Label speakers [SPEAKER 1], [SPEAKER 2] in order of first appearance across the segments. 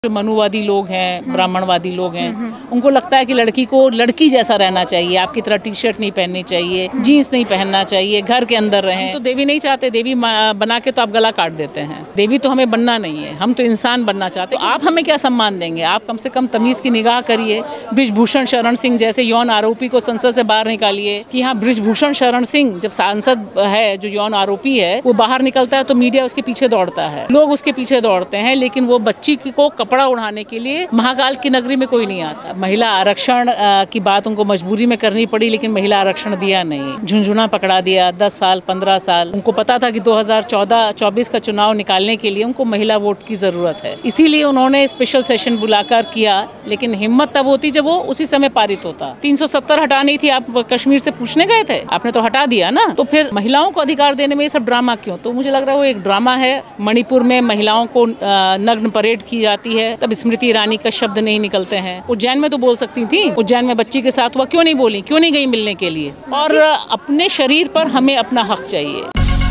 [SPEAKER 1] जो मनुवादी लोग हैं, ब्राह्मणवादी लोग हैं, उनको लगता है कि लड़की को लड़की जैसा रहना चाहिए, आपकी तरह टी शर्ट नहीं पहननी चाहिए, जीन्स नहीं पहनना चाहिए, घर के अंदर रहें। तो देवी नहीं चाहते, देवी बना के तो आप गला काट देते हैं। देवी तो हमें बनना नहीं है, हम तो इंसान बनना चाहते हैं। तो आप हमें क्या सम्मान देंगे? आप कम से कम तमीज की निगाह करिए। बृजभूषण शरण सिंह जैसे यौन आरोपी को संसद से बाहर निकालिए। कि हाँ, बृजभूषण शरण सिंह जब सांसद है, जो यौन आरोपी है, वो बाहर निकलता है तो मीडिया उसके पीछे दौड़ता है, लोग उसके पीछे दौड़ते हैं, लेकिन वो बच्ची को कपड़ा उड़ाने के लिए महाकाल की नगरी में कोई नहीं आता। महिला आरक्षण की बात उनको मजबूरी में करनी पड़ी, लेकिन महिला आरक्षण दिया नहीं। झुंझुना पकड़ा दिया, 10 साल 15 साल। उनको पता था कि 2014-24 का चुनाव निकालने के लिए उनको महिला वोट की जरूरत है, इसीलिए उन्होंने स्पेशल सेशन बुलाकर किया। लेकिन हिम्मत तब होती जब वो उसी समय पारित होता। 370 हटानी थी, आप कश्मीर से पूछने गए थे, आपने तो हटा दिया ना। तो फिर महिलाओं को अधिकार देने में ये सब ड्रामा क्यों? तो मुझे लग रहा है वो एक ड्रामा है। मणिपुर में महिलाओं को नग्न परेड की जाती है, तब स्मृति ईरानी का शब्द नहीं निकलते हैं। उज्जैन में तो बोल सकती थी, उज्जैन में बच्ची के साथ हुआ, क्यों नहीं बोली, क्यों नहीं गई मिलने के लिए? और अपने शरीर पर हमें अपना हक चाहिए।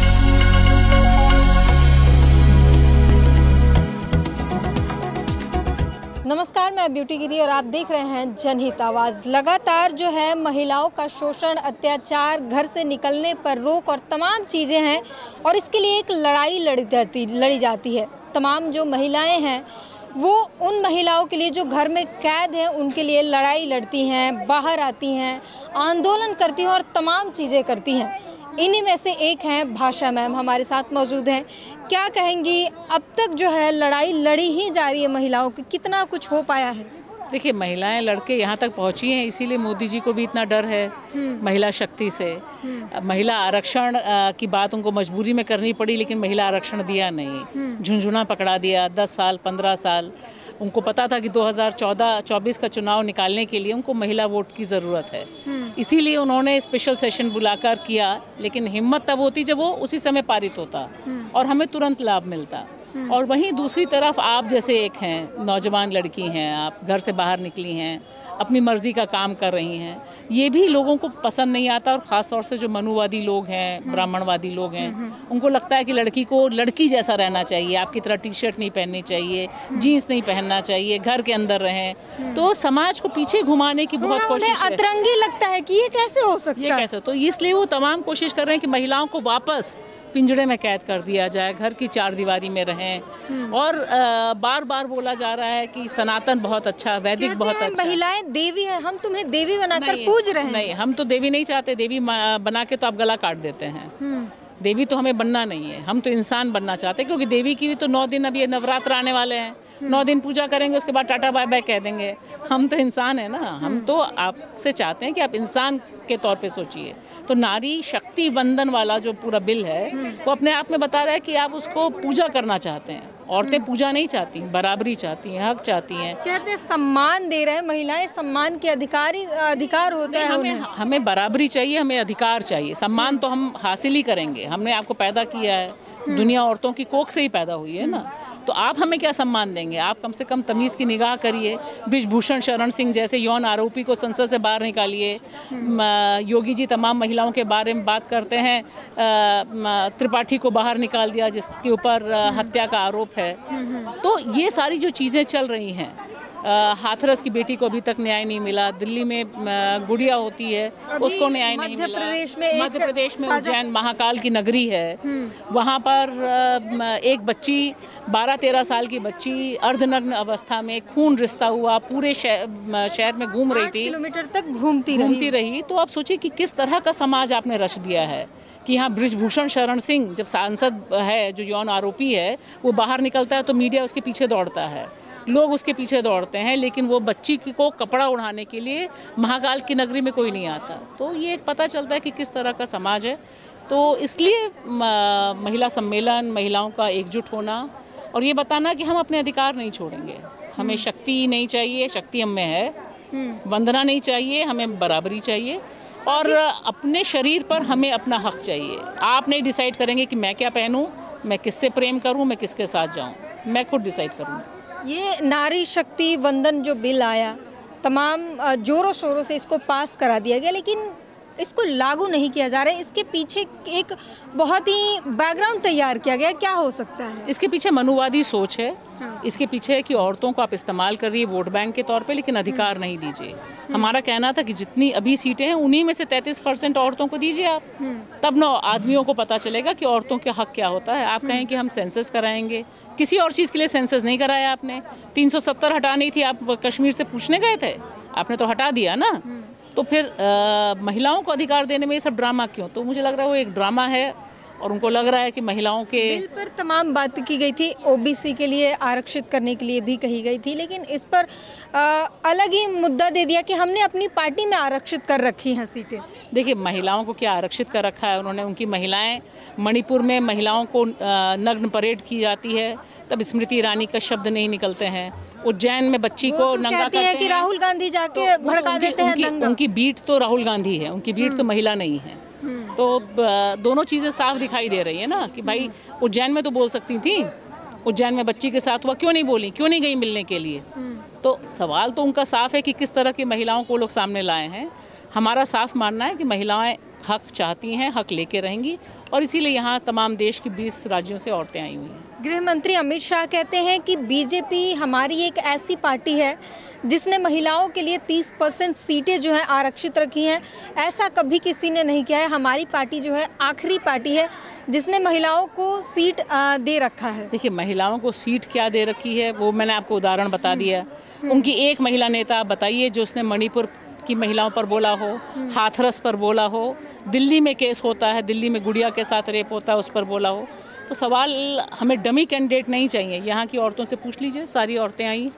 [SPEAKER 2] नमस्कार, मैं ब्यूटी गिरी और आप देख रहे हैं जनहित आवाज़। लगातार जो है महिलाओं का शोषण, अत्याचार, घर से निकलने पर रोक और तमाम चीज़ें हैं, और इसके लिए एक लड़ाई लड़ी जाती है। तमाम जो महिलाएं हैं वो उन महिलाओं के लिए जो घर में कैद हैं उनके लिए लड़ाई लड़ती हैं, बाहर आती हैं, आंदोलन करती हैं और तमाम चीज़ें करती हैं। इन्हीं में से एक हैं भाषा मैम, हमारे साथ मौजूद हैं। क्या कहेंगी, अब तक जो है लड़ाई लड़ी ही जा रही है महिलाओं की, कितना कुछ हो पाया है?
[SPEAKER 1] देखिए, महिलाएं लड़के यहाँ तक पहुँची हैं, इसीलिए मोदी जी को भी इतना डर है महिला शक्ति से। महिला आरक्षण की बात उनको मजबूरी में करनी पड़ी, लेकिन महिला आरक्षण दिया नहीं। झुंझुना पकड़ा दिया, 10 साल 15 साल। उनको पता था कि 2014-24 का चुनाव निकालने के लिए उनको महिला वोट की ज़रूरत है, इसीलिए उन्होंने स्पेशल सेशन बुलाकर किया। लेकिन हिम्मत तब होती जब वो उसी समय पारित होता और हमें तुरंत लाभ मिलता। और वहीं दूसरी तरफ आप जैसे एक हैं, नौजवान लड़की हैं, आप घर से बाहर निकली हैं, अपनी मर्जी का काम कर रही हैं, ये भी लोगों को पसंद नहीं आता। और ख़ास तौर से जो मनुवादी लोग हैं, ब्राह्मणवादी लोग हैं, उनको लगता है कि लड़की को लड़की जैसा रहना चाहिए, आपकी तरह टी शर्ट नहीं पहननी चाहिए, जीन्स नहीं पहनना चाहिए, घर के अंदर रहें। तो समाज को पीछे घुमाने की बहुत कोशिश है।
[SPEAKER 2] अतरंगी लगता है कि ये कैसे हो सकता है,
[SPEAKER 1] ये कैसे? तो इसलिए वो तमाम कोशिश कर रहे हैं कि महिलाओं को वापस पिंजड़े में कैद कर दिया जाए, घर की चार दीवारी में रहें। और बार बार बोला जा रहा है कि सनातन बहुत अच्छा, वैदिक बहुत अच्छा,
[SPEAKER 2] महिलाएं देवी है, हम तुम्हें देवी बनाकर पूज रहे हैं।
[SPEAKER 1] नहीं, हम तो देवी नहीं चाहते, देवी बना के तो आप गला काट देते हैं। देवी तो हमें बनना नहीं है, हम तो इंसान बनना चाहते हैं। क्योंकि देवी की भी तो 9 दिन, अभी नवरात्र आने वाले हैं, 9 दिन पूजा करेंगे, उसके बाद टाटा बाय बाय कह देंगे। हम तो इंसान है ना, हम तो आपसे चाहते हैं कि आप इंसान के तौर पे सोचिए। तो नारी शक्ति वंदन वाला जो पूरा बिल है वो अपने आप में बता रहा है कि आप उसको पूजा करना चाहते हैं। औरतें पूजा नहीं चाहती, बराबरी चाहती हैं, हक चाहती हैं।
[SPEAKER 2] कहते हैं सम्मान दे रहे हैं, महिलाएं सम्मान के अधिकार होता है।
[SPEAKER 1] हमें बराबरी चाहिए, हमें अधिकार चाहिए। सम्मान तो हम हासिल ही करेंगे, हमने आपको पैदा किया है, दुनिया औरतों की कोख से ही पैदा हुई है ना। तो आप हमें क्या सम्मान देंगे? आप कम से कम तमीज़ की निगाह करिए। बृजभूषण शरण सिंह जैसे यौन आरोपी को संसद से बाहर निकालिए। योगी जी तमाम महिलाओं के बारे में बात करते हैं, त्रिपाठी को बाहर निकाल दिया जिसके ऊपर हत्या का आरोप है। तो ये सारी जो चीज़ें चल रही हैं, हाथरस की बेटी को अभी तक न्याय नहीं मिला। दिल्ली में गुड़िया होती है, उसको न्याय नहीं मिला। मध्य प्रदेश में उज्जैन महाकाल की नगरी है, वहाँ पर एक बच्ची 12-13 साल की बच्ची अर्धनग्न अवस्था में खून रिश्ता हुआ, पूरे शहर में घूम रही थी,
[SPEAKER 2] 8 किलोमीटर तक घूमती रही।
[SPEAKER 1] तो आप सोचिए कि किस तरह का समाज आपने रच दिया है। कि हाँ, बृजभूषण शरण सिंह जब सांसद है, जो यौन आरोपी है, वो बाहर निकलता है तो मीडिया उसके पीछे दौड़ता है, लोग उसके पीछे दौड़ते हैं, लेकिन वो बच्ची को कपड़ा उड़ाने के लिए महाकाल की नगरी में कोई नहीं आता। तो ये एक पता चलता है कि किस तरह का समाज है। तो इसलिए महिला सम्मेलन, महिलाओं का एकजुट होना और ये बताना कि हम अपने अधिकार नहीं छोड़ेंगे। हमें शक्ति नहीं चाहिए, शक्ति हम में है। वंदना नहीं चाहिए, हमें बराबरी चाहिए। और अपने शरीर पर हमें अपना हक चाहिए। आप नहीं डिसाइड करेंगे कि मैं क्या पहनूं, मैं किससे प्रेम करूं, मैं किसके साथ जाऊं, मैं खुद डिसाइड करूं।
[SPEAKER 2] ये नारी शक्ति वंदन जो बिल आया, तमाम जोरों शोरों से इसको पास करा दिया गया, लेकिन इसको लागू नहीं किया जा रहा है, इसके पीछे एक बहुत ही बैकग्राउंड तैयार किया गया, क्या हो सकता है?
[SPEAKER 1] इसके पीछे मनुवादी सोच है।
[SPEAKER 2] हाँ।
[SPEAKER 1] इसके पीछे है कि औरतों को आप इस्तेमाल कर रही है वोट बैंक के तौर पे, लेकिन अधिकार नहीं दीजिए। हमारा कहना था कि जितनी अभी सीटें हैं उन्हीं में से 33% औरतों को दीजिए आप, तब ना आदमियों को पता चलेगा कि औरतों के हक क्या होता है। आप कहें कि हम सेंसस कराएंगे, किसी और चीज़ के लिए सेंसस नहीं कराया आपने। 370 हटानी थी, आप कश्मीर से पूछने गए थे, आपने तो हटा दिया ना। तो फिर महिलाओं को अधिकार देने में ये सब ड्रामा क्यों? तो मुझे लग रहा है वो एक ड्रामा है और उनको लग रहा है कि महिलाओं के
[SPEAKER 2] बिल पर तमाम बात की गई थी, ओबीसी के लिए आरक्षित करने के लिए भी कही गई थी, लेकिन इस पर अलग ही मुद्दा दे दिया कि हमने अपनी पार्टी में आरक्षित कर रखी हैं सीटें।
[SPEAKER 1] देखिए, महिलाओं को क्या आरक्षित कर रखा है उन्होंने? उनकी महिलाएं, मणिपुर में महिलाओं को नग्न परेड की जाती है, तब स्मृति ईरानी का शब्द नहीं निकलते हैं। उज्जैन में बच्ची को नंगा करते हैं
[SPEAKER 2] कि राहुल गांधी जाके भड़का देते हैं दंगा।
[SPEAKER 1] उनकी बीट तो राहुल गांधी है, उनकी बीट तो महिला नहीं है। तो दोनों चीज़ें साफ दिखाई दे रही है ना कि भाई उज्जैन में तो बोल सकती थी, उज्जैन में बच्ची के साथ हुआ, क्यों नहीं बोली, क्यों नहीं गई मिलने के लिए? तो सवाल तो उनका साफ है कि किस तरह की महिलाओं को लोग सामने लाए हैं। हमारा साफ मानना है कि महिलाएं हक चाहती हैं, हक लेके रहेंगी, और इसीलिए यहाँ तमाम देश की 20 राज्यों से औरतें आई हुई हैं।
[SPEAKER 2] गृह मंत्री अमित शाह कहते हैं कि बीजेपी हमारी एक ऐसी पार्टी है जिसने महिलाओं के लिए 30% सीटें जो हैं आरक्षित रखी हैं। ऐसा कभी किसी ने नहीं किया है। हमारी पार्टी जो है आखिरी पार्टी है जिसने महिलाओं को सीट दे रखा है।
[SPEAKER 1] देखिए, महिलाओं को सीट क्या दे रखी है वो मैंने आपको उदाहरण बता दिया। उनकी एक महिला नेता आप बताइए जो उसने मणिपुर की महिलाओं पर बोला हो, हाथरस पर बोला हो, दिल्ली में केस होता है, दिल्ली में गुड़िया के साथ रेप होता है, उस पर बोला हो। तो सवाल, हमें डमी कैंडिडेट नहीं चाहिए। यहाँ की औरतों से पूछ लीजिए, सारी औरतें आई,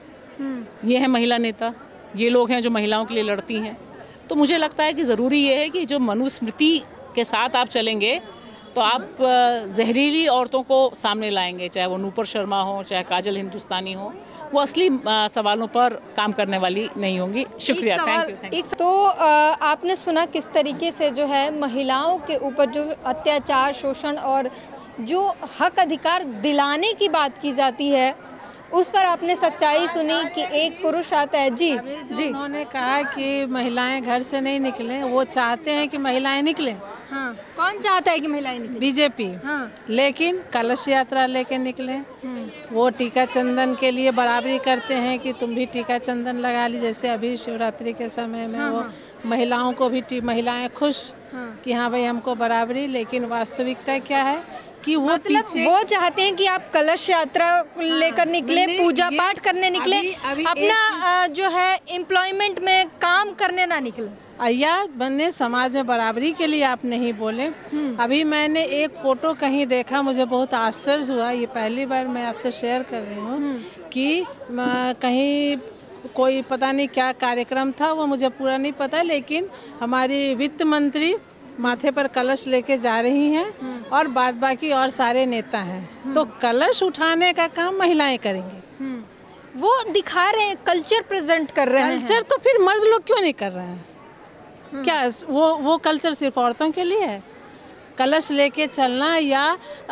[SPEAKER 1] ये हैं महिला नेता, ये लोग हैं जो महिलाओं के लिए लड़ती हैं। तो मुझे लगता है कि ज़रूरी ये है कि जो मनुस्मृति के साथ आप चलेंगे तो आप जहरीली औरतों को सामने लाएंगे, चाहे वो नूपुर शर्मा हो, चाहे काजल हिंदुस्तानी हो, वो असली सवालों पर काम करने वाली नहीं होंगी। शुक्रिया, थैंक यू।
[SPEAKER 2] तो आपने सुना किस तरीके से जो है महिलाओं के ऊपर जो अत्याचार, शोषण और जो हक अधिकार दिलाने की बात की जाती है, उस पर आपने सच्चाई सुनी कि एक पुरुष आता है। जी जी,
[SPEAKER 3] उन्होंने कहा कि महिलाएं घर से नहीं निकलें, वो चाहते हैं कि महिलाएं निकलें।
[SPEAKER 2] हाँ, कौन चाहता है कि महिलाएं निकलें?
[SPEAKER 3] बीजेपी।
[SPEAKER 2] हाँ।
[SPEAKER 3] लेकिन कलश यात्रा लेके निकले, वो टीका चंदन के लिए बराबरी करते हैं कि तुम भी टीका चंदन लगा ली। जैसे अभी शिवरात्रि के समय में वो महिलाओं को भी, महिलाएं खुश कि हाँ भाई हमको बराबरी। लेकिन वास्तविकता क्या है कि वो
[SPEAKER 2] मतलब वो चाहते हैं कि आप कलश यात्रा लेकर निकले, पूजा पाठ करने निकले, अपना जो है एम्प्लॉयमेंट में काम करने ना निकले।
[SPEAKER 3] या बनने समाज में बराबरी के लिए आप नहीं बोले। अभी मैंने एक फोटो कहीं देखा, मुझे बहुत आश्चर्य हुआ, ये पहली बार मैं आपसे शेयर कर रही हूँ कि कहीं कोई पता नहीं क्या कार्यक्रम था, वो मुझे पूरा नहीं पता, लेकिन हमारी वित्त मंत्री माथे पर कलश लेके जा रही हैं और बाद बाकी और सारे नेता हैं। तो कलश उठाने का काम महिलाएं करेंगी।
[SPEAKER 2] वो दिखा रहे हैं, कल्चर प्रेजेंट कर रहे हैं।
[SPEAKER 3] कल्चर तो फिर मर्द लोग क्यों नहीं कर रहे हैं? क्या वो कल्चर सिर्फ औरतों के लिए है? कलश लेके चलना या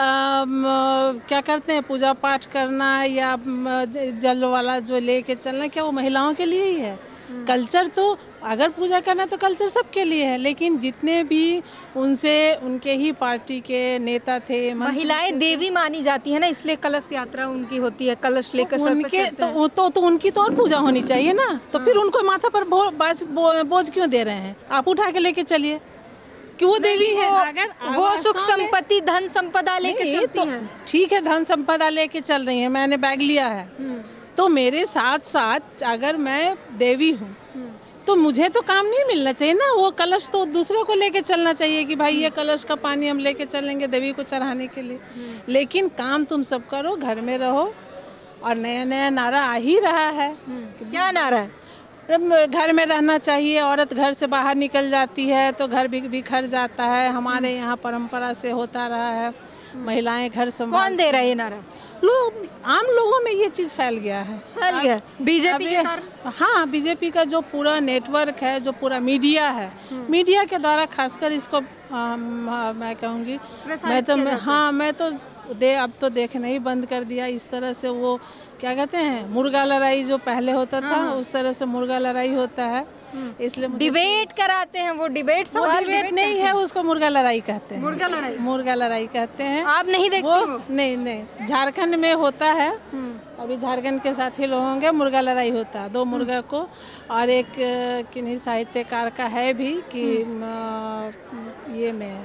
[SPEAKER 3] क्या करते हैं, पूजा पाठ करना या जल वाला जो लेके चलना, क्या वो महिलाओं के लिए ही है? कल्चर तो अगर पूजा करना तो कल्चर सबके लिए है, लेकिन जितने भी उनके ही पार्टी के नेता थे,
[SPEAKER 2] महिलाएं देवी मानी जाती है ना, इसलिए कलश यात्रा उनकी होती है, कलश लेकर
[SPEAKER 3] उनके तो उनकी तो और पूजा होनी चाहिए ना। तो फिर उनको माथा पर बोझ क्यों दे रहे हैं? आप उठा के लेके चलिए कि वो देवी है। अगर
[SPEAKER 2] वो सुख संपत्ति, धन संपदा लेके चलती हैं,
[SPEAKER 3] ठीक है, धन संपदा लेके चल रही है, मैंने बैग लिया है, तो मेरे साथ साथ अगर मैं देवी हूँ तो मुझे तो काम नहीं मिलना चाहिए ना। वो कलश तो दूसरे को लेके चलना चाहिए कि भाई ये कलश का पानी हम लेके चलेंगे देवी को चढ़ाने के लिए। लेकिन काम तुम सब करो, घर में रहो। और नया नया नारा आ ही रहा है।
[SPEAKER 2] क्या नारा है?
[SPEAKER 3] घर में रहना चाहिए, औरत घर से बाहर निकल जाती है तो घर बिखर जाता है। हमारे यहाँ परंपरा से होता रहा है, महिलाएं घर संभाल।
[SPEAKER 2] कौन दे रहा है ये नारा?
[SPEAKER 3] लोग, आम लोगों में ये चीज़ फैल गया है।
[SPEAKER 2] फैल गया बीजेपी के कारण?
[SPEAKER 3] हाँ, बीजेपी का जो पूरा नेटवर्क है, जो पूरा मीडिया है, मीडिया के द्वारा खासकर इसको मैं कहूँगी, मैं तो अब तो देखना ही बंद कर दिया। इस तरह से वो क्या कहते हैं, मुर्गा लड़ाई जो पहले होता था उस तरह से मुर्गा लड़ाई होता है। इसलिए
[SPEAKER 2] डिबेट कराते हैं, वो डिबेट सवाल
[SPEAKER 3] डिबेट नहीं है, उसको मुर्गा लड़ाई कहते हैं।
[SPEAKER 2] मुर्गा लड़ाई
[SPEAKER 3] कहते हैं।
[SPEAKER 2] आप नहीं देखते वो?
[SPEAKER 3] नहीं, झारखंड में होता है। अभी झारखंड के साथी लोग होंगे, मुर्गा लड़ाई होता है 2 मुर्गा को। और एक किन्हीं साहित्यकार का है भी कि ये में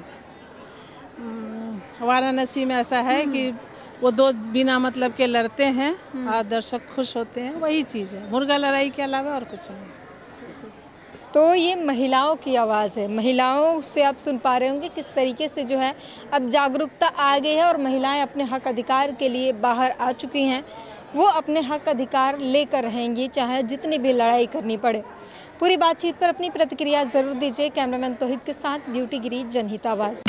[SPEAKER 3] वाराणसी में ऐसा है कि वो 2 बिना मतलब के लड़ते हैं और दर्शक खुश होते हैं। वही चीज़ है, मुर्गा लड़ाई के अलावा और कुछ नहीं।
[SPEAKER 2] तो ये महिलाओं की आवाज़ है। महिलाओं से आप सुन पा रहे होंगे किस तरीके से जो है अब जागरूकता आ गई है और महिलाएं अपने हक अधिकार के लिए बाहर आ चुकी हैं। वो अपने हक अधिकार लेकर रहेंगी, चाहे जितनी भी लड़ाई करनी पड़े। पूरी बातचीत पर अपनी प्रतिक्रिया ज़रूर दीजिए। कैमरामैन तौहीद के साथ ब्यूटी गिरी, जनहित आवाज़।